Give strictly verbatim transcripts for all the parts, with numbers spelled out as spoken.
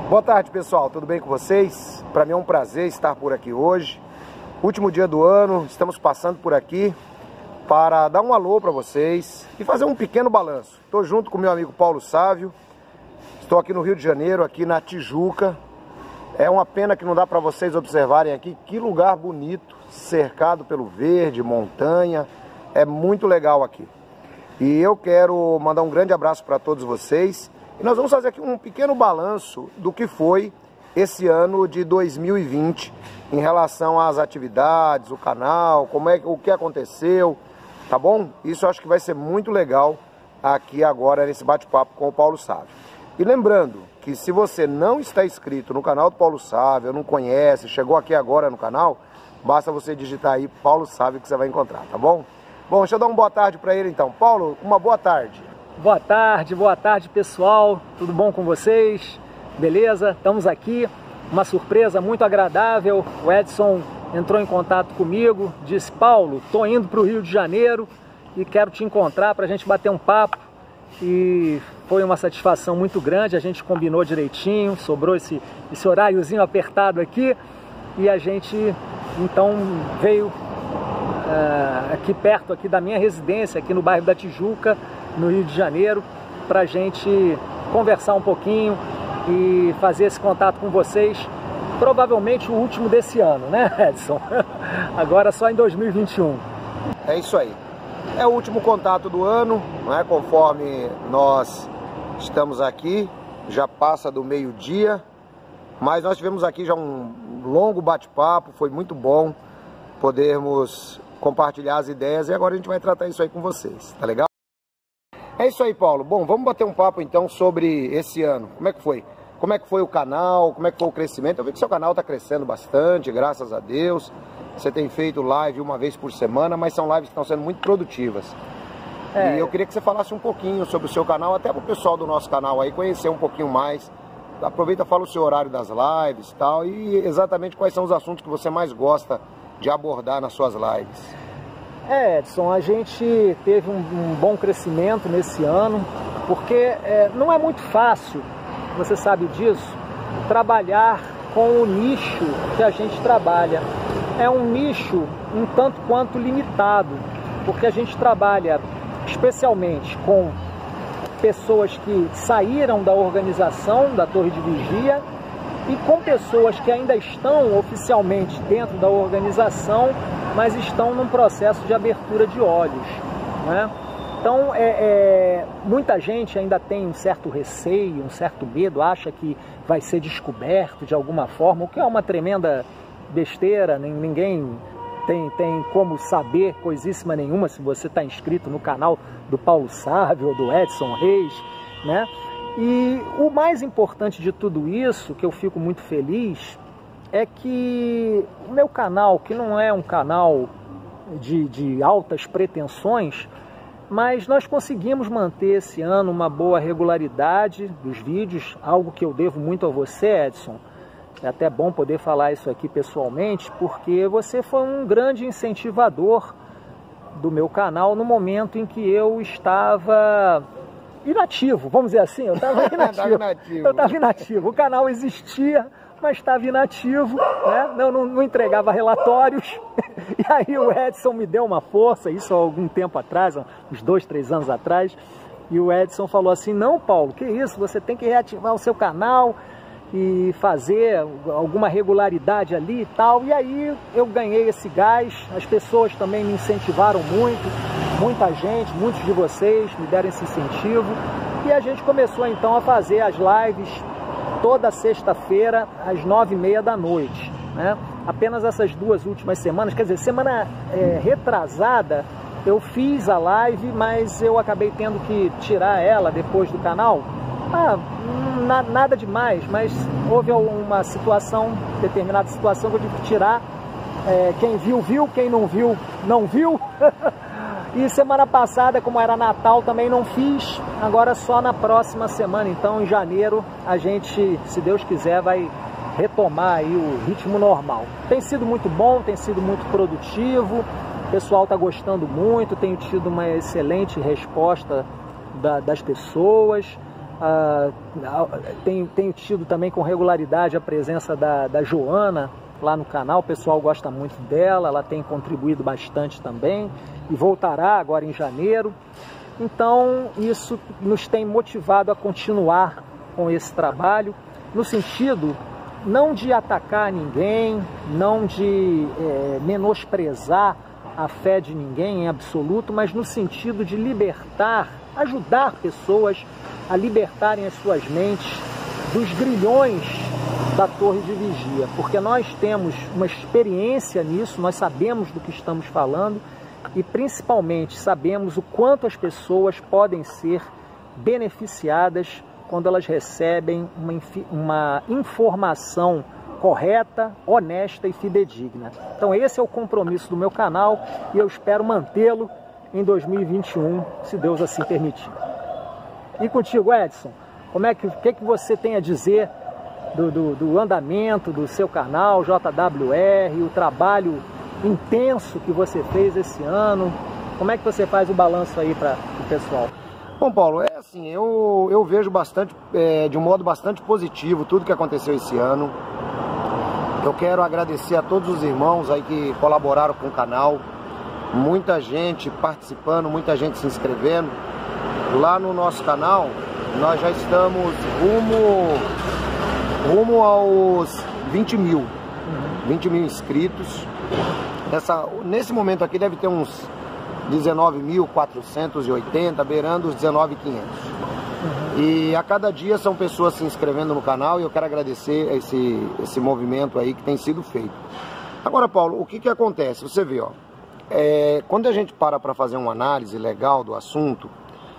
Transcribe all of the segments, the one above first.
Boa tarde, pessoal, tudo bem com vocês? Para mim é um prazer estar por aqui hoje. Último dia do ano, estamos passando por aqui para dar um alô para vocês e fazer um pequeno balanço. Estou junto com meu amigo Paulo Sávio, estou aqui no Rio de Janeiro, aqui na Tijuca. É uma pena que não dá para vocês observarem aqui que lugar bonito, cercado pelo verde, montanha, é muito legal aqui. E eu quero mandar um grande abraço para todos vocês. E nós vamos fazer aqui um pequeno balanço do que foi esse ano de dois mil e vinte em relação às atividades, o canal, como é, o que aconteceu, tá bom? Isso eu acho que vai ser muito legal aqui agora nesse bate-papo com o Paulo Sávio. E lembrando que se você não está inscrito no canal do Paulo Sávio, não conhece, chegou aqui agora no canal, basta você digitar aí Paulo Sávio que você vai encontrar, tá bom? Bom, deixa eu dar uma boa tarde para ele então. Paulo, uma boa tarde. Boa tarde, boa tarde pessoal, tudo bom com vocês? Beleza? Estamos aqui, uma surpresa muito agradável. O Edson entrou em contato comigo, disse: Paulo, tô indo para o Rio de Janeiro e quero te encontrar para a gente bater um papo. E foi uma satisfação muito grande, a gente combinou direitinho, sobrou esse, esse horáriozinho apertado aqui e a gente então veio uh, aqui perto aqui da minha residência, aqui no bairro da Tijuca, no Rio de Janeiro, para a gente conversar um pouquinho e fazer esse contato com vocês, provavelmente o último desse ano, né, Edson? Agora só em dois mil e vinte e um. É isso aí. É o último contato do ano, não é? Conforme nós estamos aqui, já passa do meio-dia, mas nós tivemos aqui já um longo bate-papo, foi muito bom podermos compartilhar as ideias e agora a gente vai tratar isso aí com vocês, tá legal? É isso aí, Paulo. Bom, vamos bater um papo então sobre esse ano. Como é que foi? Como é que foi o canal? Como é que foi o crescimento? Eu vi que seu canal está crescendo bastante, graças a Deus. Você tem feito live uma vez por semana, mas são lives que estão sendo muito produtivas. É. E eu queria que você falasse um pouquinho sobre o seu canal, até para o pessoal do nosso canal aí conhecer um pouquinho mais. Aproveita, fala o seu horário das lives e tal, e exatamente quais são os assuntos que você mais gosta de abordar nas suas lives. É, Edson, a gente teve um, um bom crescimento nesse ano, porque é, não é muito fácil, você sabe disso, trabalhar com o nicho que a gente trabalha. É um nicho um tanto quanto limitado, porque a gente trabalha especialmente com pessoas que saíram da organização da Torre de Vigia e com pessoas que ainda estão oficialmente dentro da organização, mas estão num processo de abertura de olhos, né? Então, é, é, muita gente ainda tem um certo receio, um certo medo, acha que vai ser descoberto de alguma forma, o que é uma tremenda besteira. Ninguém tem, tem como saber coisíssima nenhuma se você está inscrito no canal do Paulo Sávio ou do Edson Reis, né? E o mais importante de tudo isso, que eu fico muito feliz, é que o meu canal, que não é um canal de, de altas pretensões, mas nós conseguimos manter esse ano uma boa regularidade dos vídeos, algo que eu devo muito a você, Edson. É até bom poder falar isso aqui pessoalmente, porque você foi um grande incentivador do meu canal no momento em que eu estava inativo, vamos dizer assim, eu estava inativo. inativo. Eu estava inativo, o canal existia, mas estava inativo, né? Não, não, não entregava relatórios. E aí o Edson me deu uma força, isso há algum tempo atrás, uns dois, três anos atrás, e o Edson falou assim: não, Paulo, que isso, você tem que reativar o seu canal e fazer alguma regularidade ali e tal. E aí eu ganhei esse gás, as pessoas também me incentivaram muito, muita gente, muitos de vocês me deram esse incentivo, e a gente começou então a fazer as lives toda sexta-feira às nove e meia da noite, né? Apenas essas duas últimas semanas, quer dizer, semana é, retrasada eu fiz a live, mas eu acabei tendo que tirar ela depois do canal. Ah, na, nada demais, mas houve uma situação, determinada situação que eu tive que tirar. É, quem viu, viu, quem não viu, não viu. E semana passada, como era Natal, também não fiz, agora só na próxima semana. Então, em janeiro, a gente, se Deus quiser, vai retomar aí o ritmo normal. Tem sido muito bom, tem sido muito produtivo, o pessoal está gostando muito, tenho tido uma excelente resposta da, das pessoas. Ah, tenho, tenho tido também com regularidade a presença da, da Joana lá no canal, o pessoal gosta muito dela, ela tem contribuído bastante também e voltará agora em janeiro. Então isso nos tem motivado a continuar com esse trabalho, no sentido não de atacar ninguém, não de é, menosprezar a fé de ninguém em absoluto, mas no sentido de libertar, ajudar pessoas a libertarem as suas mentes dos grilhões da torre de vigia, porque nós temos uma experiência nisso, nós sabemos do que estamos falando e principalmente sabemos o quanto as pessoas podem ser beneficiadas quando elas recebem uma, uma informação correta, honesta e fidedigna. Então esse é o compromisso do meu canal e eu espero mantê-lo em dois mil e vinte e um, se Deus assim permitir. E contigo, Edson, como é que, o que, que você tem a dizer do, do, do andamento do seu canal, J W R, o trabalho intenso que você fez esse ano? Como é que você faz o balanço aí para o pessoal? Bom, Paulo, é assim, eu, eu vejo bastante, é, de um modo bastante positivo tudo que aconteceu esse ano. Eu quero agradecer a todos os irmãos aí que colaboraram com o canal, muita gente participando, muita gente se inscrevendo. Lá no nosso canal, nós já estamos rumo, rumo aos vinte mil, vinte mil inscritos. Nessa, nesse momento aqui deve ter uns dezenove mil quatrocentos e oitenta, beirando os dezenove mil e quinhentos. Uhum. E a cada dia são pessoas se inscrevendo no canal e eu quero agradecer esse, esse movimento aí que tem sido feito. Agora, Paulo, o que que acontece? Você vê, ó, é, quando a gente para para fazer uma análise legal do assunto,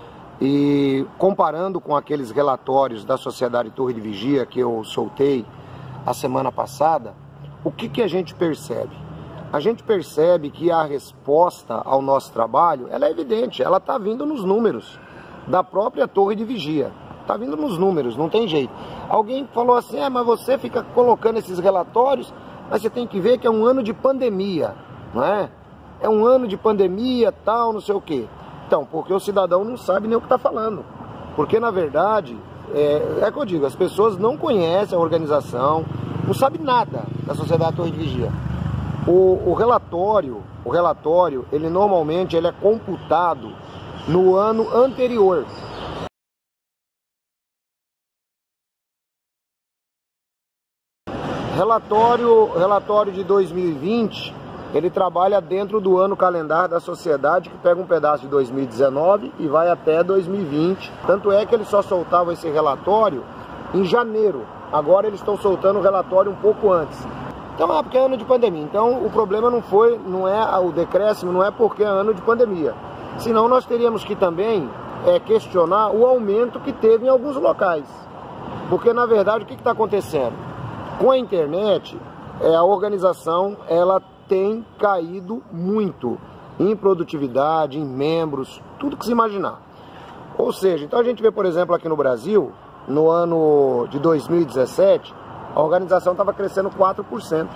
e comparando com aqueles relatórios da Sociedade Torre de Vigia que eu soltei a semana passada, o que que a gente percebe? A gente percebe que a resposta ao nosso trabalho, ela é evidente, ela está vindo nos números da própria Torre de Vigia. Está vindo nos números, não tem jeito. Alguém falou assim, ah, mas você fica colocando esses relatórios, mas você tem que ver que é um ano de pandemia, não é? É um ano de pandemia, tal, não sei o quê. Então, porque o cidadão não sabe nem o que está falando. Porque, na verdade, é, é que eu digo, as pessoas não conhecem a organização, não sabem nada da Sociedade Torre de Vigia. O, o relatório, o relatório, ele normalmente ele é computado no ano anterior. Relatório, relatório de dois mil e vinte, ele trabalha dentro do ano calendário da sociedade, que pega um pedaço de dois mil e dezenove e vai até dois mil e vinte. Tanto é que eles só soltavam esse relatório em janeiro. Agora eles estão soltando o relatório um pouco antes. Então, é porque é ano de pandemia. Então, o problema não foi, não é o decréscimo, não é porque é ano de pandemia. Senão, nós teríamos que também é, questionar o aumento que teve em alguns locais. Porque, na verdade, o que está acontecendo? Com a internet, é, a organização, ela tem caído muito em produtividade, em membros, tudo que se imaginar. Ou seja, então a gente vê, por exemplo, aqui no Brasil, no ano de dois mil e dezessete, a organização estava crescendo quatro por cento.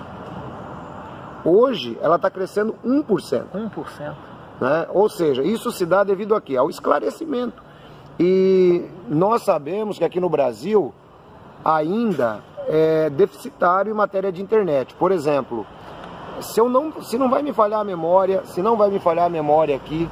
Hoje, ela está crescendo um por cento. um por cento. Né? Ou seja, isso se dá devido a quê? Ao esclarecimento. E nós sabemos que aqui no Brasil ainda é deficitário em matéria de internet. Por exemplo, se, eu não, se não vai me falhar a memória, se não vai me falhar a memória aqui,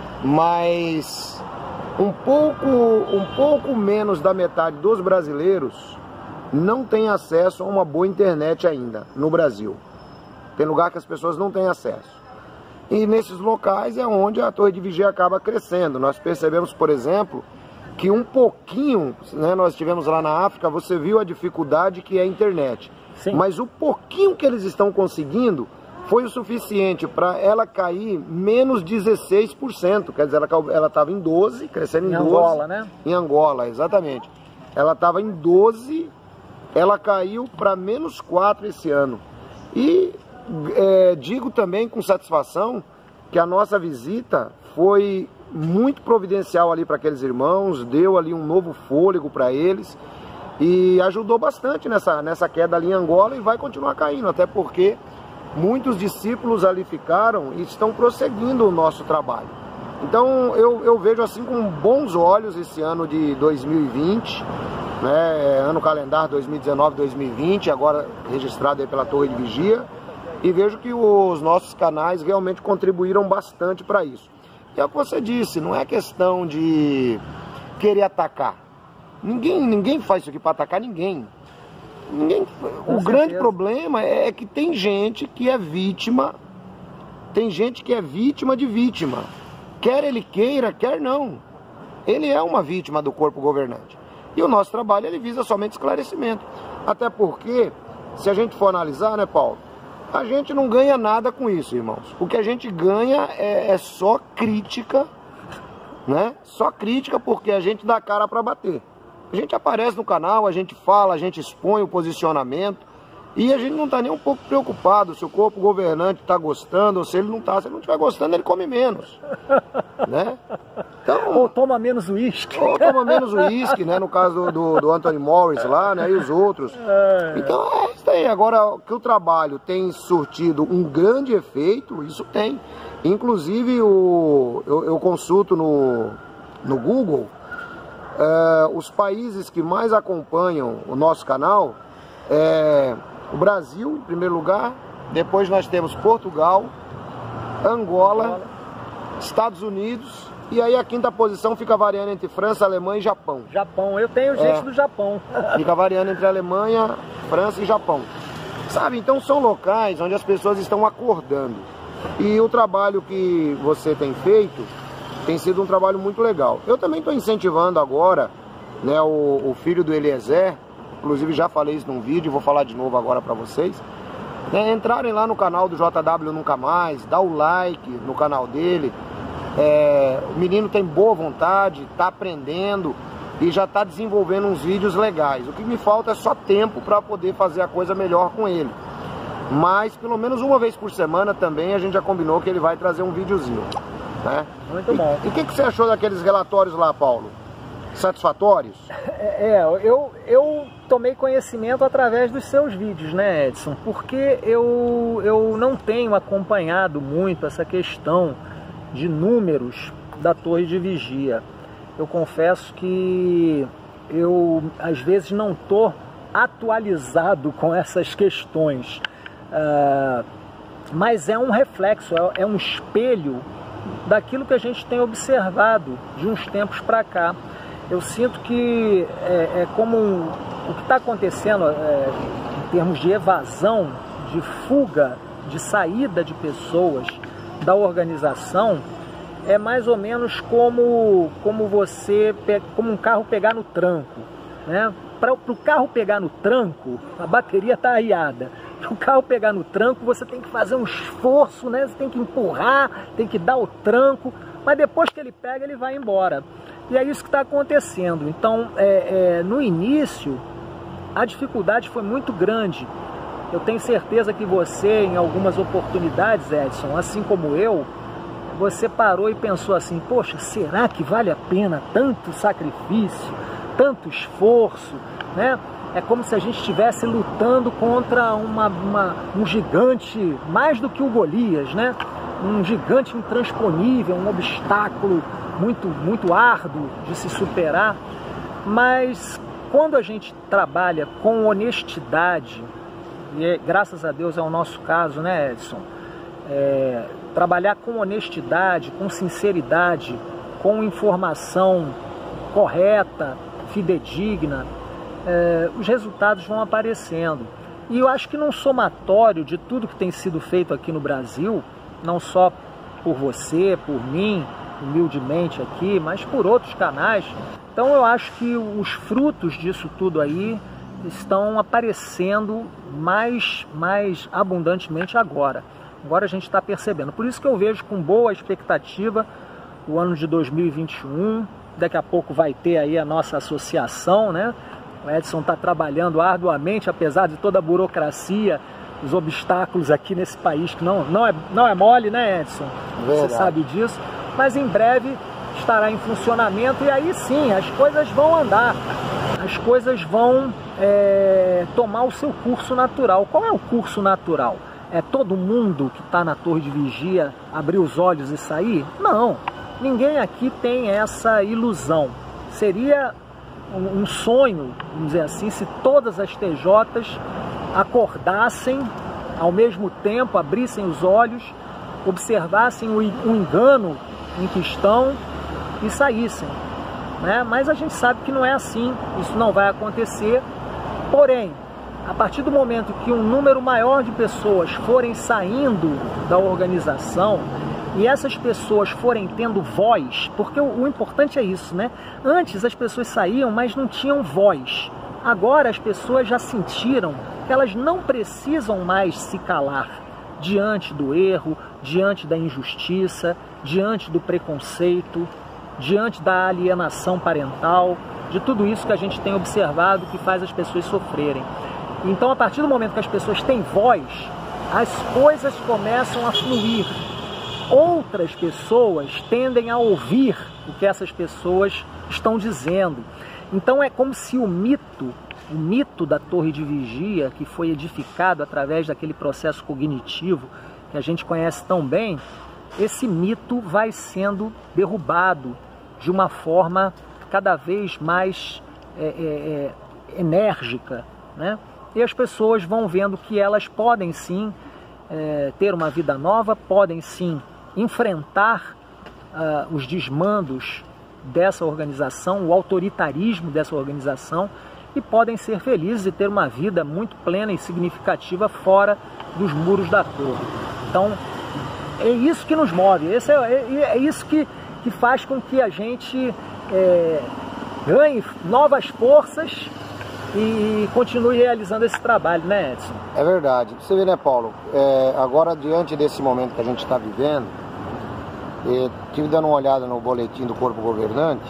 mas um pouco, um pouco menos da metade dos brasileiros não tem acesso a uma boa internet ainda no Brasil. Tem lugar que as pessoas não têm acesso. E nesses locais é onde a Torre de Vigia acaba crescendo. Nós percebemos, por exemplo, que um pouquinho, né, nós estivemos lá na África, você viu a dificuldade que é a internet. Sim. Mas o pouquinho que eles estão conseguindo foi o suficiente para ela cair menos dezesseis por cento. Quer dizer, ela estava em doze, crescendo em, em doze. Em Angola, né? Em Angola, exatamente. Ela estava em doze, ela caiu para menos quatro esse ano. E é, digo também com satisfação que a nossa visita foi muito providencial ali para aqueles irmãos, deu ali um novo fôlego para eles e ajudou bastante nessa, nessa queda ali em Angola e vai continuar caindo, até porque muitos discípulos ali ficaram e estão prosseguindo o nosso trabalho. Então eu, eu vejo assim com bons olhos esse ano de dois mil e vinte, né, ano calendário dois mil e dezenove, dois mil e vinte, agora registrado aí pela Torre de Vigia, e vejo que os nossos canais realmente contribuíram bastante para isso. E é o que você disse, não é questão de querer atacar. Ninguém, ninguém faz isso aqui para atacar ninguém. ninguém o grande problema é que tem gente que é vítima, tem gente que é vítima de vítima. Quer ele queira, quer não. Ele é uma vítima do corpo governante. E o nosso trabalho, ele visa somente esclarecimento. Até porque, se a gente for analisar, né, Paulo? A gente não ganha nada com isso, irmãos. O que a gente ganha é, é só crítica, né? Só crítica porque a gente dá cara para bater. A gente aparece no canal, a gente fala, a gente expõe o posicionamento. E a gente não está nem um pouco preocupado se o corpo governante está gostando ou se ele não está. Se ele não estiver gostando, ele come menos. Né? Então, ou toma menos uísque. Ou toma menos uísque, né? No caso do, do, do Anthony Morris lá, né? E os outros. Então é isso aí. Agora, que o trabalho tem surtido um grande efeito, isso tem. Inclusive, o, eu, eu consulto no, no Google é, os países que mais acompanham o nosso canal. É, o Brasil, em primeiro lugar, depois nós temos Portugal, Angola, Estados Unidos, e aí a quinta posição fica variando entre França, Alemanha e Japão. Japão, eu tenho gente é, do Japão. Fica variando entre Alemanha, França e Japão. Sabe, então são locais onde as pessoas estão acordando. E o trabalho que você tem feito tem sido um trabalho muito legal. Eu também estou incentivando agora, né, o, o filho do Eliezer, inclusive já falei isso num vídeo, vou falar de novo agora para vocês, né, entrarem lá no canal do J W Nunca Mais, dá o like no canal dele. É, o menino tem boa vontade, está aprendendo e já está desenvolvendo uns vídeos legais. O que me falta é só tempo para poder fazer a coisa melhor com ele. Mas pelo menos uma vez por semana também a gente já combinou que ele vai trazer um videozinho, né? Muito bom. E o que, que você achou daqueles relatórios lá, Paulo? Satisfatórios? É, eu, eu tomei conhecimento através dos seus vídeos, né, Edson? Porque eu, eu não tenho acompanhado muito essa questão de números da Torre de Vigia. Eu confesso que eu, às vezes, não estou atualizado com essas questões. Uh, mas é um reflexo, é, é um espelho daquilo que a gente tem observado de uns tempos para cá. Eu sinto que é, é como um, o que está acontecendo é, em termos de evasão, de fuga, de saída de pessoas da organização, é mais ou menos como, como você, como um carro pegar no tranco, né? Para o carro pegar no tranco, a bateria está arriada. Para o carro pegar no tranco, você tem que fazer um esforço, né? Você tem que empurrar, tem que dar o tranco, mas depois que ele pega, ele vai embora. E é isso que está acontecendo. Então, é, é, no início, a dificuldade foi muito grande. Eu tenho certeza que você, em algumas oportunidades, Edson, assim como eu, você parou e pensou assim, poxa, será que vale a pena tanto sacrifício, tanto esforço, né? É como se a gente estivesse lutando contra uma, uma, um gigante, mais do que o Golias, né? Um gigante intransponível, um obstáculo muito, muito árduo de se superar. Mas quando a gente trabalha com honestidade, e é, graças a Deus é o nosso caso, né, Edson? É, trabalhar com honestidade, com sinceridade, com informação correta, fidedigna, é, os resultados vão aparecendo. E eu acho que num somatório de tudo que tem sido feito aqui no Brasil, não só por você, por mim, humildemente aqui, mas por outros canais, então eu acho que os frutos disso tudo aí estão aparecendo mais, mais abundantemente agora. Agora a gente está percebendo. Por isso que eu vejo com boa expectativa o ano de dois mil e vinte e um. Daqui a pouco vai ter aí a nossa associação, né? O Edson está trabalhando arduamente, apesar de toda a burocracia, os obstáculos aqui nesse país, que não, não, é, não é mole, né, Edson? Verdade. Você sabe disso. Mas em breve estará em funcionamento e aí sim, as coisas vão andar. As coisas vão é, tomar o seu curso natural. Qual é o curso natural? É todo mundo que está na Torre de Vigia abrir os olhos e sair? Não. ninguém aqui tem essa ilusão. Seria um sonho, vamos dizer assim, se todas as T Js acordassem ao mesmo tempo, abrissem os olhos, observassem o engano em que estão e saíssem, né? Mas a gente sabe que não é assim, isso não vai acontecer. Porém, a partir do momento que um número maior de pessoas forem saindo da organização e essas pessoas forem tendo voz, porque o, o importante é isso, né? Antes as pessoas saíam, mas não tinham voz. Agora as pessoas já sentiram que elas não precisam mais se calar diante do erro, diante da injustiça, diante do preconceito, diante da alienação parental, de tudo isso que a gente tem observado que faz as pessoas sofrerem. Então, a partir do momento que as pessoas têm voz, as coisas começam a fluir. Outras pessoas tendem a ouvir o que essas pessoas estão dizendo. Então, é como se o mito, o mito da torre de vigia, que foi edificado através daquele processo cognitivo que a gente conhece tão bem, esse mito vai sendo derrubado de uma forma cada vez mais é, é, é, enérgica, né? E as pessoas vão vendo que elas podem sim é, ter uma vida nova, podem sim enfrentar uh, os desmandos dessa organização, o autoritarismo dessa organização, e podem ser felizes e ter uma vida muito plena e significativa fora dos muros da torre. Então, é isso que nos move, esse é, é, é isso que, que faz com que a gente é, ganhe novas forças e continue realizando esse trabalho, né, Edson? É verdade. Você vê, né, Paulo? É, agora, diante desse momento que a gente está vivendo, estive dando uma olhada no boletim do Corpo Governante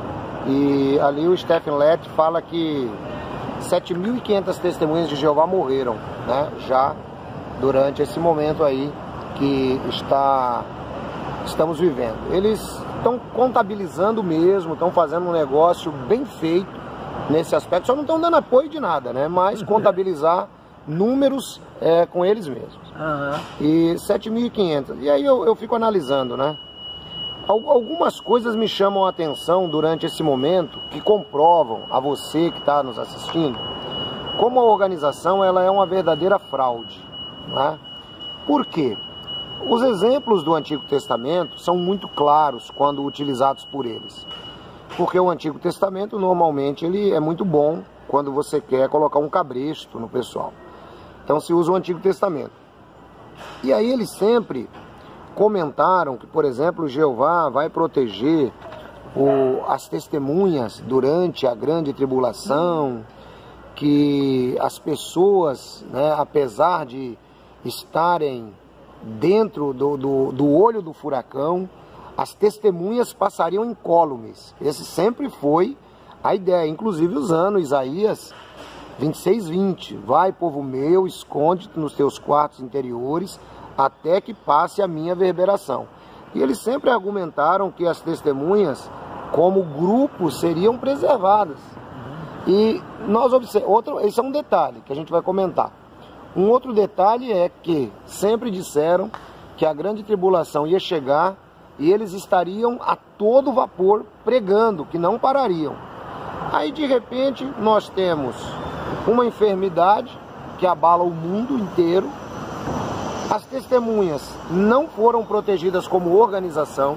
e ali o Stephen Lett fala que sete mil e quinhentas testemunhas de Jeová morreram, né, já durante esse momento aí que está, estamos vivendo. Eles estão contabilizando mesmo, estão fazendo um negócio bem feito nesse aspecto, só não estão dando apoio de nada, né? Mas contabilizar números é, com eles mesmos. Uhum. E sete mil e quinhentas. E aí eu, eu fico analisando, né? Algumas coisas me chamam a atenção durante esse momento que comprovam a você que está nos assistindo como a organização ela é uma verdadeira fraude, né? Por quê? Os exemplos do Antigo Testamento são muito claros quando utilizados por eles. Porque o Antigo Testamento, normalmente, ele é muito bom quando você quer colocar um cabresto no pessoal. Então, se usa o Antigo Testamento. E aí eles sempre comentaram que, por exemplo, Jeová vai proteger o, as testemunhas durante a grande tribulação, que as pessoas, né, apesar de estarem dentro do, do, do olho do furacão, as testemunhas passariam incólumes. Esse sempre foi a ideia, inclusive usando Isaías vinte e seis, vinte. Vai, povo meu, esconde-te nos teus quartos interiores, até que passe a minha reverberação. E eles sempre argumentaram que as testemunhas, como grupo, seriam preservadas. E nós observamos, outro, esse é um detalhe que a gente vai comentar. Um outro detalhe é que sempre disseram que a grande tribulação ia chegar e eles estariam a todo vapor pregando, que não parariam. Aí de repente nós temos uma enfermidade que abala o mundo inteiro. As testemunhas não foram protegidas como organização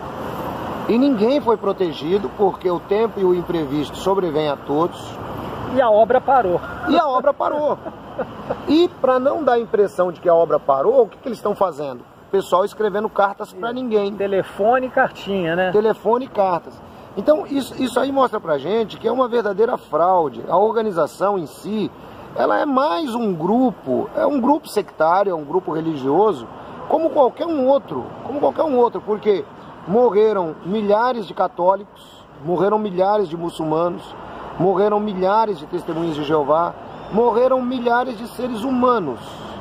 e ninguém foi protegido porque o tempo e o imprevisto sobrevêm a todos. E a obra parou. E a obra parou. E para não dar a impressão de que a obra parou, o que, que eles estão fazendo? O pessoal escrevendo cartas para ninguém. Telefone e cartinha, né? Telefone e cartas. Então isso, isso aí mostra pra gente que é uma verdadeira fraude. A organização em si, ela é mais um grupo, é um grupo sectário, é um grupo religioso, como qualquer um outro, como qualquer um outro, porque morreram milhares de católicos, morreram milhares de muçulmanos, morreram milhares de testemunhas de Jeová, morreram milhares de seres humanos,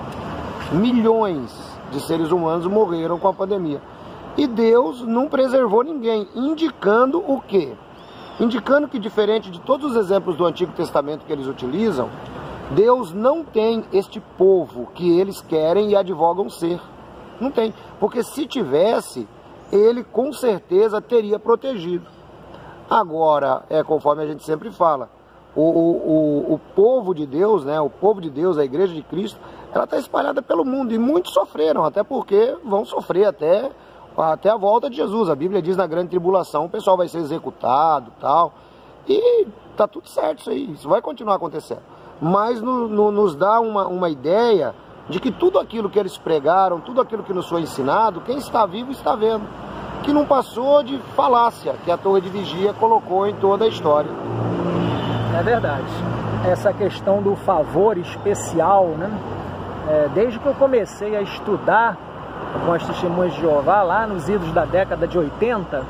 milhões de seres humanos morreram com a pandemia. E Deus não preservou ninguém, indicando o quê? Indicando que, diferente de todos os exemplos do Antigo Testamento que eles utilizam, Deus não tem este povo que eles querem e advogam ser. Não tem. Porque se tivesse, ele com certeza teria protegido. Agora, é conforme a gente sempre fala, o, o, o, o povo de Deus, né, o povo de Deus, a Igreja de Cristo, ela está espalhada pelo mundo e muitos sofreram, até porque vão sofrer até, até a volta de Jesus. A Bíblia diz na grande tribulação, o pessoal vai ser executado e tal, e tá tudo certo isso aí, isso vai continuar acontecendo. Mas no, no, nos dá uma, uma ideia de que tudo aquilo que eles pregaram, tudo aquilo que nos foi ensinado, quem está vivo está vendo. Que não passou de falácia que a Torre de Vigia colocou em toda a história. É verdade. Essa questão do favor especial, né? É, desde que eu comecei a estudar com as Testemunhas de Jeová, lá nos idos da década de oitenta,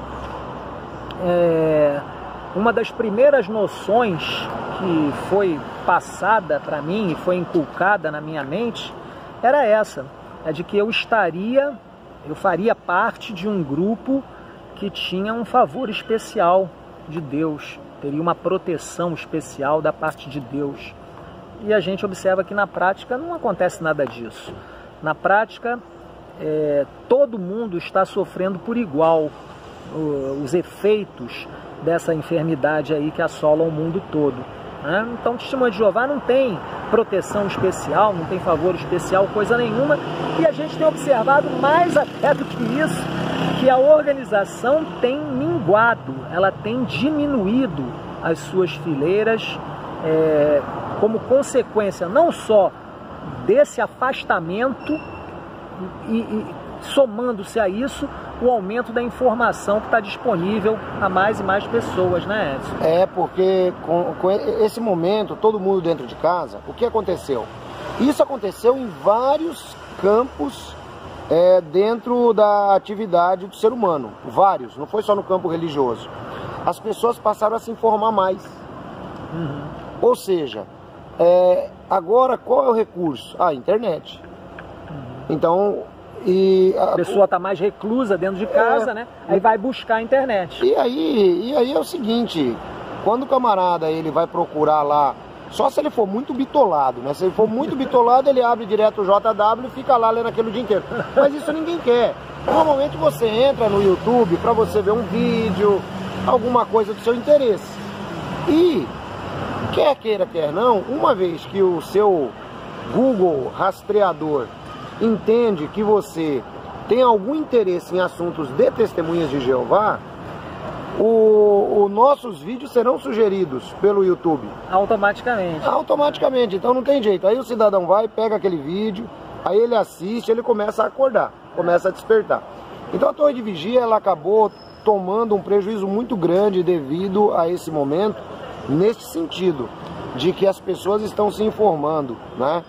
é, uma das primeiras noções que foi passada para mim e foi inculcada na minha mente era essa, é de que eu estaria, eu faria parte de um grupo que tinha um favor especial de Deus, teria uma proteção especial da parte de Deus. E a gente observa que na prática não acontece nada disso. Na prática, é, todo mundo está sofrendo por igual uh, os efeitos dessa enfermidade aí que assola o mundo todo. Né? Então, o Testemunho de Jeová não tem proteção especial, não tem favor especial, coisa nenhuma. E a gente tem observado mais até do que isso, que a organização tem minguado, ela tem diminuído as suas fileiras, é, como consequência não só desse afastamento e, e somando-se a isso, o aumento da informação que está disponível a mais e mais pessoas, né, Edson? É, porque com, com esse momento, todo mundo dentro de casa, o que aconteceu? Isso aconteceu em vários campos é, dentro da atividade do ser humano, vários, não foi só no campo religioso. As pessoas passaram a se informar mais. Uhum. Ou seja, é, agora qual é o recurso? A internet. Uhum. Então... E a, a pessoa está mais reclusa dentro de casa, é, né? Aí vai buscar a internet. E aí, e aí é o seguinte, quando o camarada ele vai procurar lá, só se ele for muito bitolado, né? Se ele for muito bitolado, ele abre direto o J W e fica lá lendo aquilo o dia inteiro. Mas isso ninguém quer. Normalmente você entra no YouTube para você ver um vídeo, alguma coisa do seu interesse. E, quer queira, quer não, uma vez que o seu Google rastreador entende que você tem algum interesse em assuntos de Testemunhas de Jeová, os nossos vídeos serão sugeridos pelo YouTube. Automaticamente. Automaticamente, então não tem jeito. Aí o cidadão vai, pega aquele vídeo, aí ele assiste, ele começa a acordar, começa a despertar. Então a Torre de Vigia, ela acabou tomando um prejuízo muito grande devido a esse momento, nesse sentido, de que as pessoas estão se informando, né?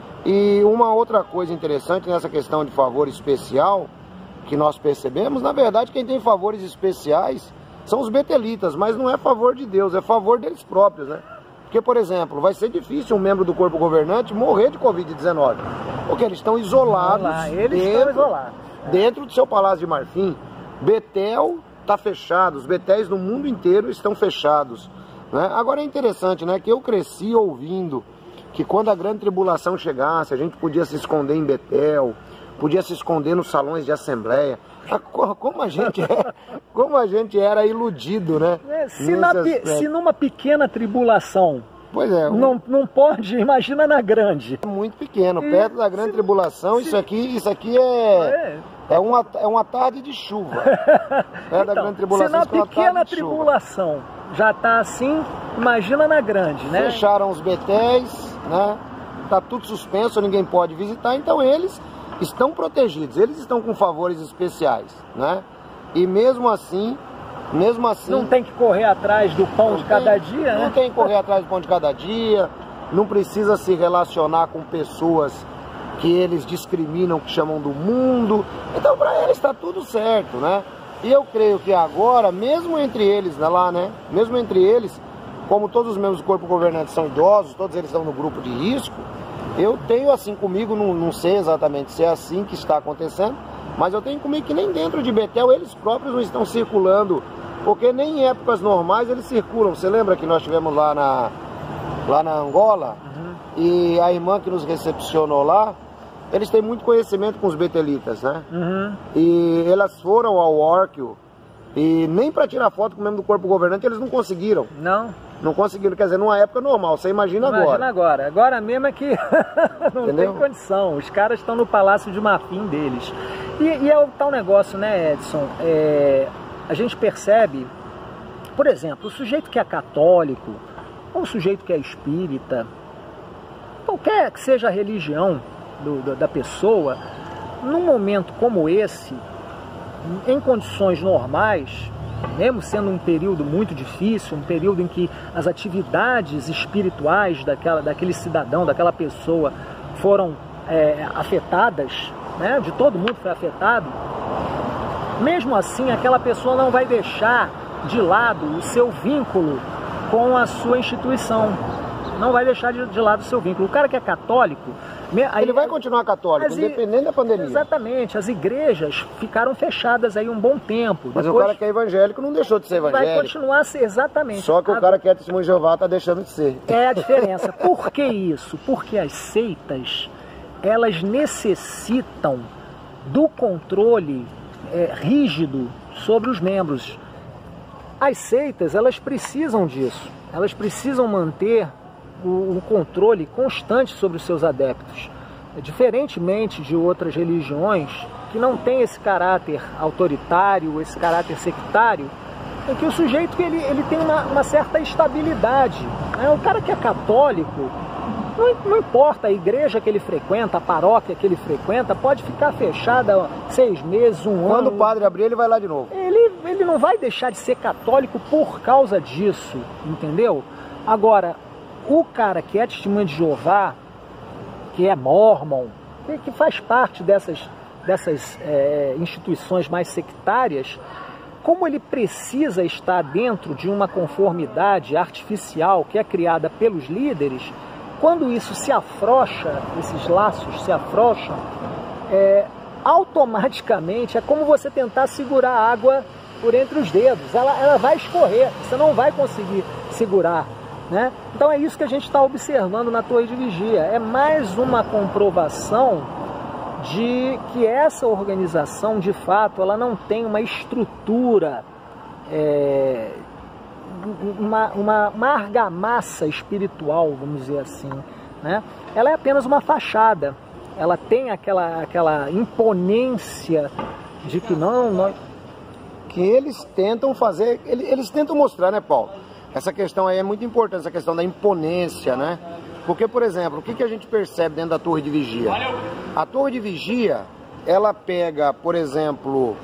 E uma outra coisa interessante nessa questão de favor especial, que nós percebemos, na verdade quem tem favores especiais são os betelitas, mas não é favor de Deus, é favor deles próprios, né? Porque, por exemplo, vai ser difícil um membro do corpo governante morrer de covid dezenove, porque eles estão isolados, lá, eles dentro, estão isolados. dentro do seu Palácio de Marfim. Betel está fechado, os betéis no mundo inteiro estão fechados, né? Agora é interessante, né, que eu cresci ouvindo que quando a grande tribulação chegasse, a gente podia se esconder em Betel, podia se esconder nos salões de assembleia. Como a gente era, como a gente era iludido, né? É, se, na, se numa pequena tribulação, pois é, um... não, não pode, imagina na grande. É muito pequeno, e perto da grande se, tribulação, se... isso aqui, isso aqui é, é. É, uma, é uma tarde de chuva. Perto então, da grande tribulação, se na pequena tribulação já está assim, imagina na grande, né? Fecharam os betéis, né? Tá tudo suspenso, ninguém pode visitar, então eles estão protegidos, eles estão com favores especiais, né? E mesmo assim, mesmo assim... Não tem que correr atrás do pão de tem, cada dia, não né? Não tem que correr atrás do pão de cada dia, não precisa se relacionar com pessoas que eles discriminam, que chamam do mundo. Então para eles está tudo certo, né? E eu creio que agora, mesmo entre eles, lá, né? Mesmo entre eles, como todos os membros do corpo governante são idosos, todos eles estão no grupo de risco, eu tenho assim comigo, não, não sei exatamente se é assim que está acontecendo, mas eu tenho comigo que nem dentro de Betel eles próprios não estão circulando, porque nem em épocas normais eles circulam. Você lembra que nós estivemos lá na, lá na Angola, uhum. E a irmã que nos recepcionou lá, eles têm muito conhecimento com os betelitas, né? Uhum. E elas foram ao Orkio e nem para tirar foto com o membro do corpo governante eles não conseguiram. Não? Não conseguiram, quer dizer, numa época normal, você imagina, imagina agora. agora. Agora mesmo é que não Entendeu? tem condição. Os caras estão no Palácio de Marfim deles. E, e é o tal negócio, né, Edson? É, a gente percebe, por exemplo, o sujeito que é católico, ou o sujeito que é espírita, qualquer que seja a religião do, do, da pessoa, num momento como esse, em condições normais, mesmo sendo um período muito difícil, um período em que as atividades espirituais daquela, daquele cidadão, daquela pessoa foram é, afetadas, né? De todo mundo foi afetado, mesmo assim aquela pessoa não vai deixar de lado o seu vínculo com a sua instituição. Não vai deixar de, de lado o seu vínculo. O cara que é católico... Ele vai continuar católico, as, independente da pandemia. Exatamente. As igrejas ficaram fechadas aí um bom tempo. Mas Depois, o cara que é evangélico não deixou de ser evangélico. vai continuar a ser, exatamente. Só que o cara que é testemunho de Jeová está deixando de ser. É a diferença. Por que isso? Porque as seitas, elas necessitam do controle é, rígido sobre os membros. As seitas, elas precisam disso. Elas precisam manter o, o controle constante sobre os seus adeptos. Diferentemente de outras religiões que não tem esse caráter autoritário, esse caráter sectário, em que o sujeito ele, ele tem uma, uma certa estabilidade. Né? O cara que é católico, não, não importa a igreja que ele frequenta, a paróquia que ele frequenta, pode ficar fechada seis meses, um ano. Quando o padre abrir, ele vai lá de novo. Ele, ele não vai deixar de ser católico por causa disso, entendeu? Agora, o cara que é testemunha de Jeová, que é mormon, que, que faz parte dessas, dessas é, instituições mais sectárias, como ele precisa estar dentro de uma conformidade artificial que é criada pelos líderes, quando isso se afrouxa, esses laços se afrouxam, é, automaticamente é como você tentar segurar a água por entre os dedos. Ela, ela vai escorrer, você não vai conseguir segurar. Né? Então é isso que a gente está observando na Torre de Vigia. É mais uma comprovação de que essa organização, de fato, ela não tem uma estrutura, é, uma, uma, uma argamassa espiritual, vamos dizer assim. Né? Ela é apenas uma fachada. Ela tem aquela, aquela imponência de que não... Nós... Que eles tentam fazer... Eles, eles tentam mostrar, né, Paulo? Essa questão aí é muito importante, essa questão da imponência, né? Porque, por exemplo, o que, que a gente percebe dentro da Torre de Vigia? A Torre de Vigia, ela pega, por exemplo,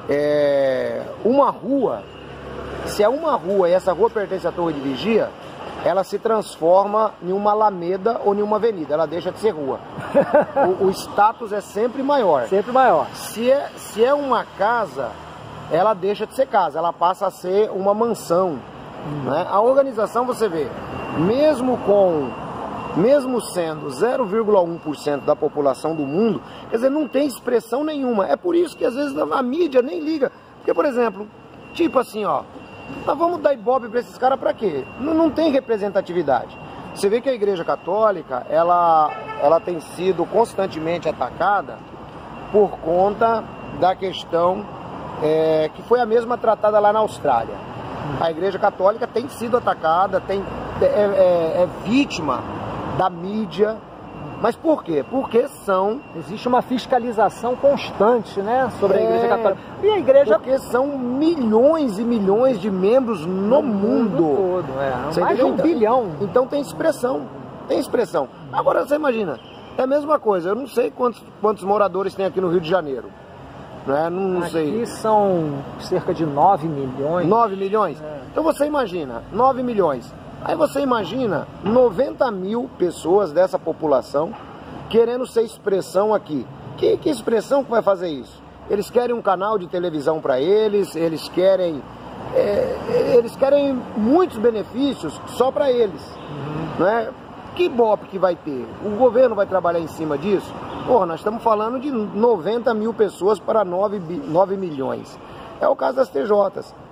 é, uma rua. Se é uma rua e essa rua pertence à Torre de Vigia, ela se transforma em uma alameda ou em uma avenida. Ela deixa de ser rua. o, o status é sempre maior. Sempre maior. Se é, se é uma casa, ela deixa de ser casa. Ela passa a ser uma mansão. Né? A organização, você vê, mesmo com, mesmo sendo zero vírgula um por cento da população do mundo, quer dizer, não tem expressão nenhuma. É por isso que às vezes a mídia nem liga. Porque, por exemplo, tipo assim, ó, nós vamos dar ibope para esses caras para quê? Não, não tem representatividade. Você vê que a Igreja Católica, ela, ela tem sido constantemente atacada por conta da questão é, que foi a mesma tratada lá na Austrália. A Igreja Católica tem sido atacada, tem, é, é, é vítima da mídia. Mas por quê? Porque são... Existe uma fiscalização constante, né, sobre a Igreja é, Católica. E a Igreja... Porque são milhões e milhões de membros no, no mundo. mundo todo, é. Você Mais de um então, bilhão. Então tem expressão, tem expressão. Agora você imagina, é a mesma coisa, eu não sei quantos, quantos moradores tem aqui no Rio de Janeiro. Né? Não, não aqui sei. São cerca de nove milhões. nove milhões? É. Então você imagina, nove milhões. Aí você imagina noventa mil pessoas dessa população querendo ser expressão aqui. Que, que expressão que vai fazer isso? Eles querem um canal de televisão para eles, eles querem, é, eles querem muitos benefícios só para eles. Uhum. Né? Que ibope que vai ter? O governo vai trabalhar em cima disso? Porra, nós estamos falando de noventa mil pessoas para nove milhões. É o caso das T Js.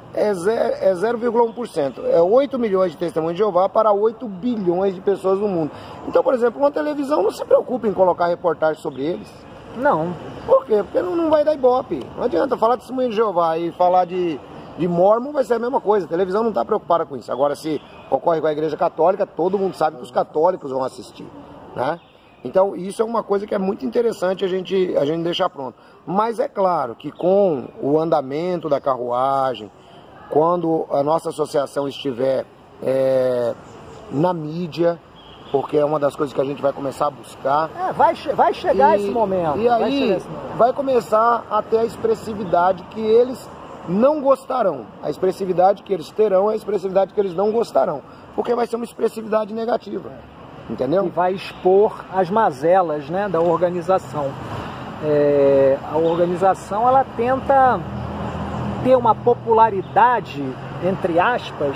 é zero vírgula um por cento. É oito milhões de testemunhas de Jeová para oito bilhões de pessoas no mundo. Então, por exemplo, uma televisão não se preocupa em colocar reportagem sobre eles. Não. Por quê? Porque não, não vai dar ibope. Não adianta falar de testemunha de Jeová e falar de, de Mórmon, vai ser a mesma coisa. A televisão não está preocupada com isso. Agora, se ocorre com a Igreja Católica, todo mundo sabe que os católicos vão assistir, né? Então, isso é uma coisa que é muito interessante a gente, a gente deixar pronto. Mas é claro que com o andamento da carruagem, quando a nossa associação estiver é, na mídia, porque é uma das coisas que a gente vai começar a buscar. É, vai, vai chegar e, esse momento. E aí vai, esse momento. vai começar a ter a expressividade que eles não gostarão. A expressividade que eles terão é a expressividade que eles não gostarão. Porque vai ser uma expressividade negativa. Entendeu? E vai expor as mazelas, né, da organização. É, a organização, ela tenta ter uma popularidade, entre aspas,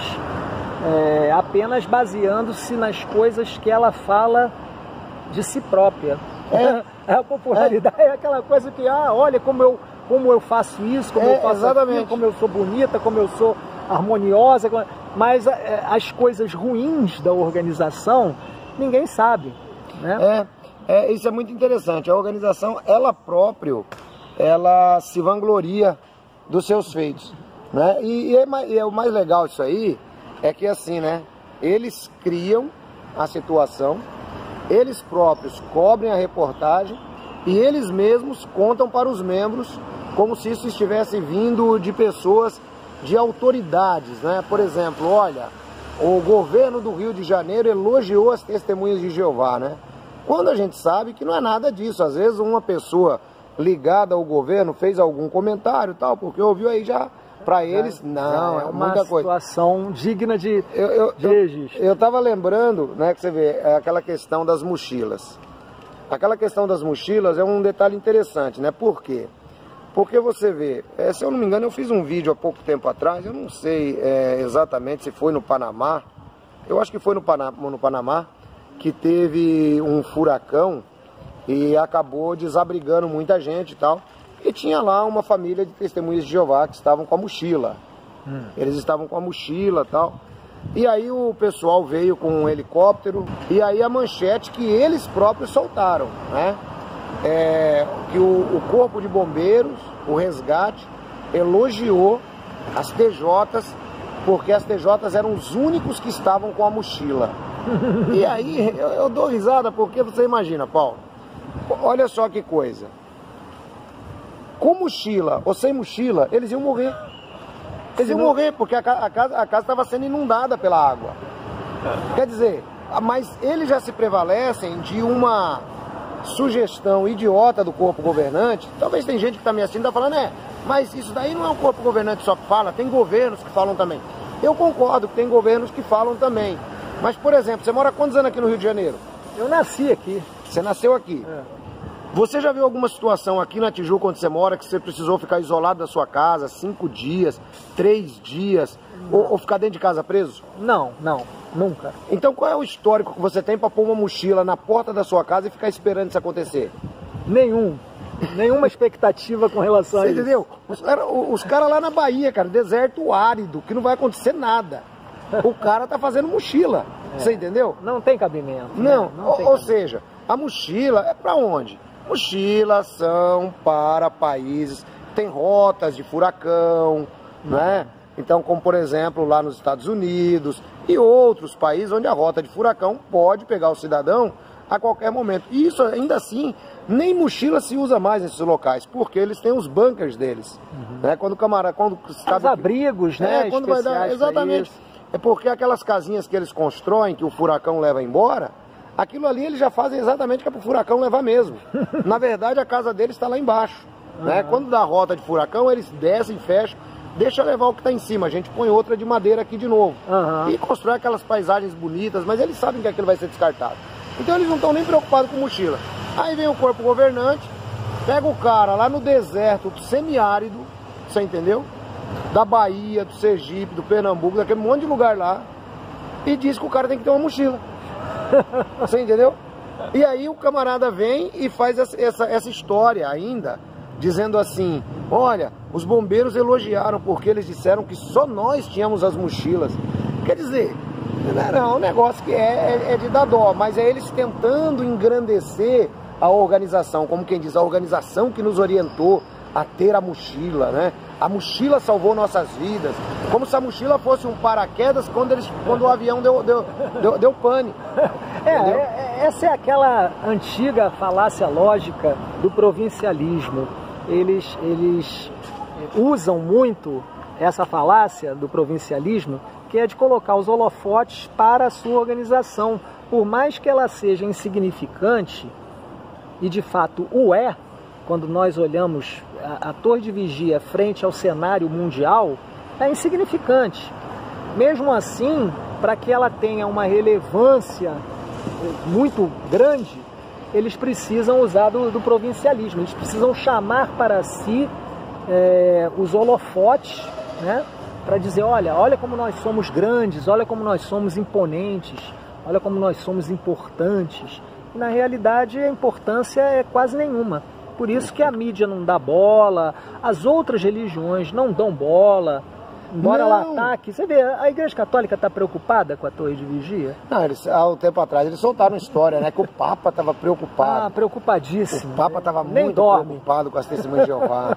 é, apenas baseando-se nas coisas que ela fala de si própria. É. A popularidade é. é aquela coisa que, ah, olha como eu, como eu faço isso, como é, eu faço exatamente. aquilo, como eu sou bonita, como eu sou harmoniosa, mas é, as coisas ruins da organização ninguém sabe, né? É, é, isso é muito interessante. A organização, ela própria, ela se vangloria dos seus feitos, né? E, e, é, e é o mais legal disso aí, é que assim, né? Eles criam a situação, eles próprios cobrem a reportagem e eles mesmos contam para os membros como se isso estivesse vindo de pessoas, de autoridades, né? Por exemplo, olha, o governo do Rio de Janeiro elogiou as testemunhas de Jeová, né? Quando a gente sabe que não é nada disso. Às vezes uma pessoa ligada ao governo fez algum comentário e tal, porque ouviu aí já, para eles, não, é, é muita coisa. Uma situação digna de, eu, eu, de registro. Eu, eu tava lembrando, né, que você vê, é aquela questão das mochilas. Aquela questão das mochilas é um detalhe interessante, né? Por quê? Porque você vê, é, se eu não me engano, eu fiz um vídeo há pouco tempo atrás, eu não sei é, exatamente se foi no Panamá, eu acho que foi no Panamá, no Panamá, que teve um furacão e acabou desabrigando muita gente e tal. E tinha lá uma família de testemunhas de Jeová que estavam com a mochila. Hum. Eles estavam com a mochila e tal. E aí o pessoal veio com um helicóptero e aí a manchete que eles próprios soltaram, né? É, que o, o Corpo de Bombeiros, o resgate, elogiou as T Js, porque as T Js eram os únicos que estavam com a mochila. E aí eu, eu dou risada porque você imagina, Paulo, olha só que coisa. Com mochila ou sem mochila, eles iam morrer. Eles iam morrer porque a, a casa a casa estava sendo inundada pela água. Quer dizer, mas eles já se prevalecem de uma sugestão idiota do corpo governante. Talvez tem gente que está me assistindo e está falando, é, mas isso daí não é o corpo governante só que fala, tem governos que falam também. Eu concordo que tem governos que falam também. Mas, por exemplo, você mora há quantos anos aqui no Rio de Janeiro? Eu nasci aqui. Você nasceu aqui? É. Você já viu alguma situação aqui na Tijuca, onde você mora, que você precisou ficar isolado da sua casa cinco dias, três dias, ou, ou ficar dentro de casa preso? Não, não, nunca. Então qual é o histórico que você tem para pôr uma mochila na porta da sua casa e ficar esperando isso acontecer? Nenhum. Nenhuma expectativa com relação você a isso. Entendeu? Os caras os cara lá na Bahia, cara, deserto árido, que não vai acontecer nada. O cara tá fazendo mochila, é. Você entendeu? Não tem cabimento. Não, né? Não ou, tem ou cabimento. seja, a mochila é para onde? Mochilas são para países, tem rotas de furacão, né? Então, como por exemplo, lá nos Estados Unidos e outros países onde a rota de furacão pode pegar o cidadão a qualquer momento. E isso, ainda assim, nem mochila se usa mais nesses locais, porque eles têm os bunkers deles, uhum. né? Quando o camarada... Quando os abrigos, né? É, quando vai dar, exatamente. É porque aquelas casinhas que eles constroem, que o furacão leva embora, aquilo ali eles já fazem exatamente que é para o furacão levar mesmo. Na verdade, a casa deles está lá embaixo. Uhum. Né? Quando dá rota de furacão, eles descem, fecham, deixa levar o que está em cima. A gente põe outra de madeira aqui de novo. Uhum. E constrói aquelas paisagens bonitas, mas eles sabem que aquilo vai ser descartado. Então eles não estão nem preocupados com mochila. Aí vem o corpo governante, pega o cara lá no deserto semiárido, você entendeu? Da Bahia, do Sergipe, do Pernambuco, daquele monte de lugar lá, e diz que o cara tem que ter uma mochila. Você entendeu? E aí o camarada vem e faz essa, essa, essa história ainda, dizendo assim, olha, os bombeiros elogiaram porque eles disseram que só nós tínhamos as mochilas. Quer dizer, não é um negócio que é, é, é de dar dó, mas é eles tentando engrandecer a organização, como quem diz, a organização que nos orientou a ter a mochila, né? A mochila salvou nossas vidas, como se a mochila fosse um paraquedas quando, eles, quando o avião deu, deu, deu, deu pane. É, é, essa é aquela antiga falácia lógica do provincialismo. Eles, eles usam muito essa falácia do provincialismo, que é de colocar os holofotes para a sua organização. Por mais que ela seja insignificante, e de fato o é, quando nós olhamos a, a Torre de Vigia frente ao cenário mundial, é insignificante. Mesmo assim, para que ela tenha uma relevância muito grande, eles precisam usar do, do provincialismo, eles precisam chamar para si é, os holofotes, né, para dizer, olha, olha como nós somos grandes, olha como nós somos imponentes, olha como nós somos importantes. E, na realidade, a importância é quase nenhuma. Por isso que a mídia não dá bola, as outras religiões não dão bola, embora ela ataque. Você vê, a Igreja Católica está preocupada com a Torre de Vigia? Não, eles, há um tempo atrás eles soltaram história, né, que o Papa estava preocupado. Ah, preocupadíssimo. O Papa estava nem muito dorme. preocupado com as testemunhas de Jeová.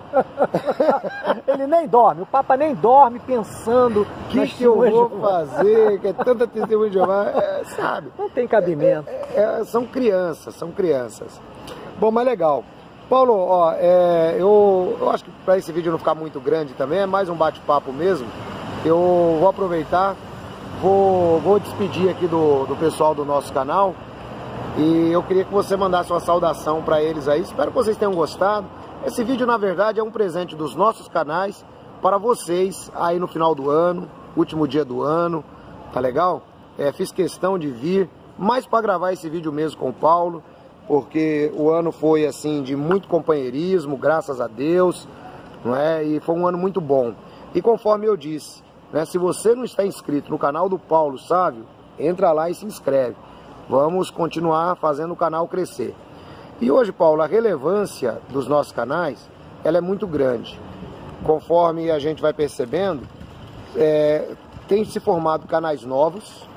Ele nem dorme, o Papa nem dorme pensando o que, que eu vou fazer, que é tanta testemunha de Jeová, é, sabe? Não tem cabimento. É, é, são crianças, são crianças. Bom, mas legal. Paulo, ó, é, eu, eu acho que para esse vídeo não ficar muito grande também, é mais um bate-papo mesmo. Eu vou aproveitar, vou, vou despedir aqui do, do pessoal do nosso canal e eu queria que você mandasse uma saudação para eles aí. Espero que vocês tenham gostado. Esse vídeo, na verdade, é um presente dos nossos canais para vocês aí no final do ano, último dia do ano, tá legal? É, fiz questão de vir, mais para gravar esse vídeo mesmo com o Paulo, porque o ano foi assim de muito companheirismo, graças a Deus, não é? E foi um ano muito bom. E conforme eu disse, né, se você não está inscrito no canal do Paulo Sávio, entra lá e se inscreve. Vamos continuar fazendo o canal crescer. E hoje, Paulo, a relevância dos nossos canais, ela é muito grande. Conforme a gente vai percebendo, é, tem se formado canais novos,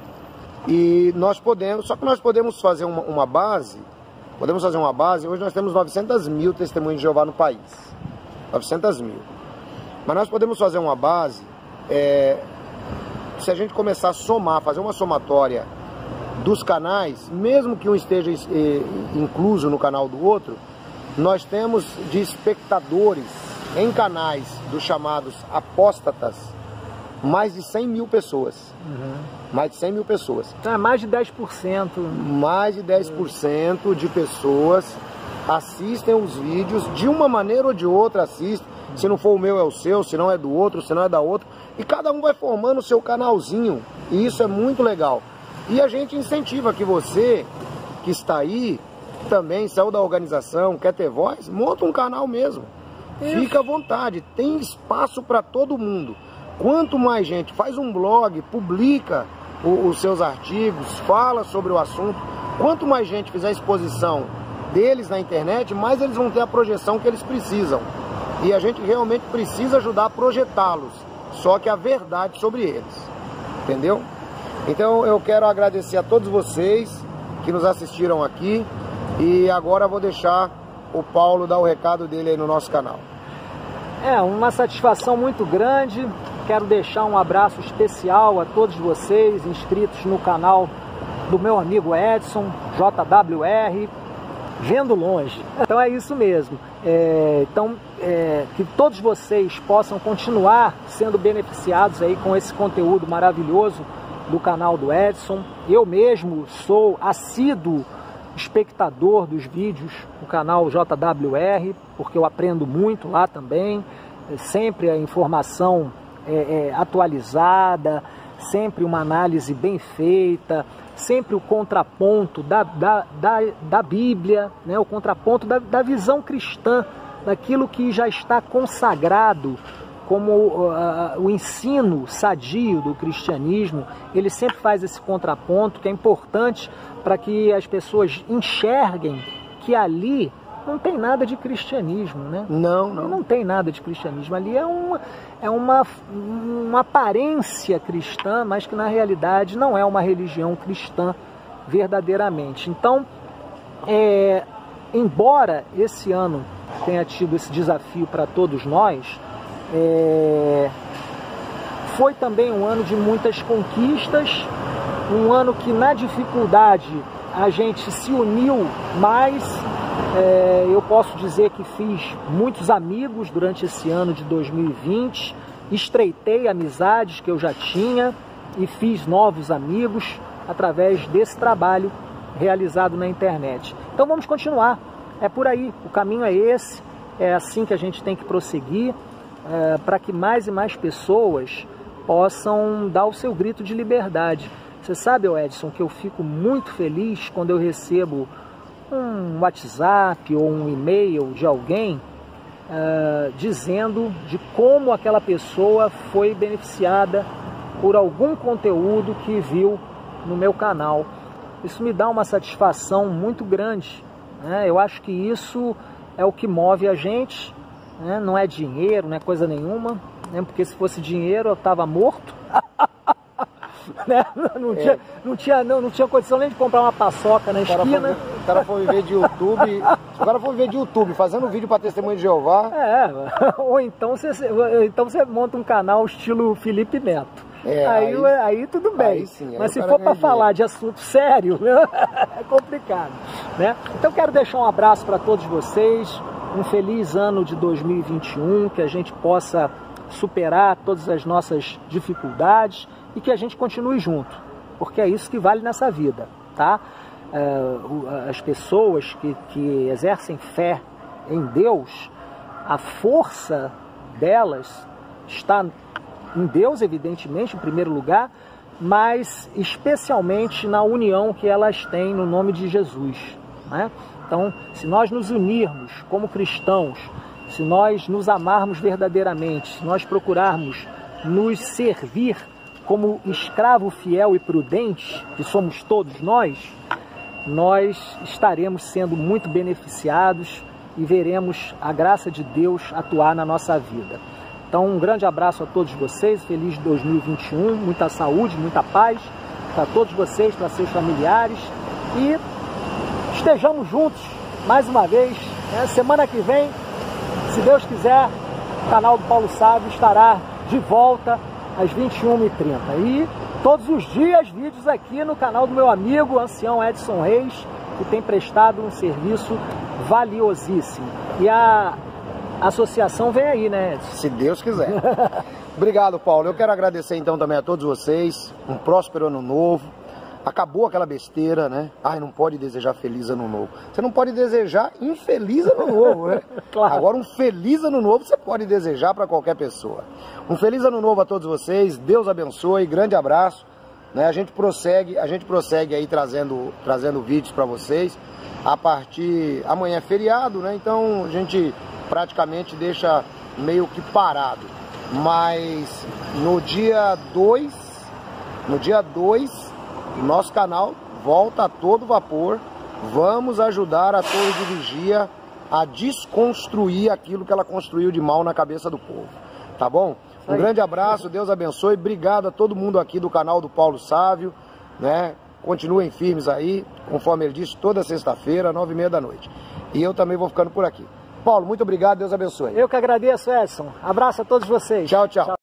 e nós podemos, só que nós podemos fazer uma, uma base, podemos fazer uma base, hoje nós temos novecentas mil testemunhas de Jeová no país, novecentas mil, mas nós podemos fazer uma base, é, se a gente começar a somar, fazer uma somatória dos canais, mesmo que um esteja é, incluso no canal do outro, nós temos de espectadores em canais dos chamados apóstatas, mais de cem mil pessoas. Uhum. Mais de cem mil pessoas. Então é mais de dez por cento. Mais de dez por cento de pessoas assistem os vídeos, de uma maneira ou de outra assistem. Se não for o meu é o seu, se não é do outro, se não é da outra. E cada um vai formando o seu canalzinho. E isso é muito legal. E a gente incentiva que você, que está aí, também saiu da organização, quer ter voz, monta um canal mesmo. Isso. Fica à vontade, tem espaço para todo mundo. Quanto mais gente faz um blog, publica o, os seus artigos, fala sobre o assunto, quanto mais gente fizer exposição deles na internet, mais eles vão ter a projeção que eles precisam. E a gente realmente precisa ajudar a projetá-los, só que a verdade sobre eles, entendeu? Então eu quero agradecer a todos vocês que nos assistiram aqui, e agora eu vou deixar o Paulo dar o recado dele aí no nosso canal. É uma satisfação muito grande. Quero deixar um abraço especial a todos vocês inscritos no canal do meu amigo Edson, J W R, Vendo Longe. Então é isso mesmo. É, então, é, que todos vocês possam continuar sendo beneficiados aí com esse conteúdo maravilhoso do canal do Edson. Eu mesmo sou assíduo espectador dos vídeos do canal J W R, porque eu aprendo muito lá também, é sempre a informação é, é, atualizada, sempre uma análise bem feita, sempre o contraponto da, da, da, da Bíblia, né, o contraponto da, da visão cristã, daquilo que já está consagrado como uh, o ensino sadio do cristianismo. Ele sempre faz esse contraponto, que é importante para que as pessoas enxerguem que ali não tem nada de cristianismo, né? Não, não. Não tem nada de cristianismo. Ali é uma, é uma, uma aparência cristã, mas que na realidade não é uma religião cristã verdadeiramente. Então, é, embora esse ano tenha tido esse desafio para todos nós, é, foi também um ano de muitas conquistas, um ano que na dificuldade a gente se uniu mais. É, eu posso dizer que fiz muitos amigos durante esse ano de dois mil e vinte, estreitei amizades que eu já tinha e fiz novos amigos através desse trabalho realizado na internet. Então vamos continuar, é por aí, o caminho é esse, é assim que a gente tem que prosseguir, é, para que mais e mais pessoas possam dar o seu grito de liberdade. Você sabe, Edson, que eu fico muito feliz quando eu recebo um WhatsApp ou um e-mail de alguém uh, dizendo de como aquela pessoa foi beneficiada por algum conteúdo que viu no meu canal. Isso me dá uma satisfação muito grande, né? Eu acho que isso é o que move a gente, né? Não é dinheiro, não é coisa nenhuma, né? Porque se fosse dinheiro eu estava morto. Né? Não, tinha, é. não, tinha, não, não tinha condição nem de comprar uma paçoca na esquina. O cara foi viver de YouTube, o cara foi viver de YouTube, fazendo vídeo para Testemunho de Jeová. É, ou então você, então você monta um canal estilo Felipe Neto. É, aí, aí, aí tudo bem. Aí sim, aí mas se for para falar de assunto sério, é complicado, né? Então quero deixar um abraço para todos vocês, um feliz ano de dois mil e vinte e um, que a gente possa superar todas as nossas dificuldades e que a gente continue junto, porque é isso que vale nessa vida, tá? As pessoas que, que exercem fé em Deus, a força delas está em Deus, evidentemente, em primeiro lugar, mas especialmente na união que elas têm no nome de Jesus, né? Então, se nós nos unirmos como cristãos, se nós nos amarmos verdadeiramente, se nós procurarmos nos servir como escravo fiel e prudente, que somos todos nós, nós estaremos sendo muito beneficiados e veremos a graça de Deus atuar na nossa vida. Então, um grande abraço a todos vocês, feliz dois mil e vinte e um, muita saúde, muita paz para todos vocês, para seus familiares, e estejamos juntos mais uma vez, né? Semana que vem, se Deus quiser, o canal do Paulo Sávio estará de volta às vinte e uma e trinta. E todos os dias vídeos aqui no canal do meu amigo, ancião Edson Reis, que tem prestado um serviço valiosíssimo. E a associação vem aí, né, Edson? Se Deus quiser. Obrigado, Paulo. Eu quero agradecer então também a todos vocês. Um próspero ano novo. Acabou aquela besteira, né? Ai, não pode desejar feliz ano novo. Você não pode desejar infeliz ano novo, né? Claro. Agora um feliz ano novo você pode desejar para qualquer pessoa. Um feliz ano novo a todos vocês. Deus abençoe. Grande abraço. Né? A gente prossegue, a gente prossegue aí trazendo, trazendo vídeos para vocês. A partir amanhã é feriado, né? Então a gente praticamente deixa meio que parado. Mas no dia dois, no dia dois, nosso canal volta a todo vapor. Vamos ajudar a Torre de Vigia a desconstruir aquilo que ela construiu de mal na cabeça do povo. Tá bom? Um grande abraço, Deus abençoe. Obrigado a todo mundo aqui do canal do Paulo Sávio, né? Continuem firmes aí, conforme ele disse, toda sexta-feira, nove e meia da noite. E eu também vou ficando por aqui. Paulo, muito obrigado, Deus abençoe. Eu que agradeço, Edson. Abraço a todos vocês. Tchau, tchau. Tchau.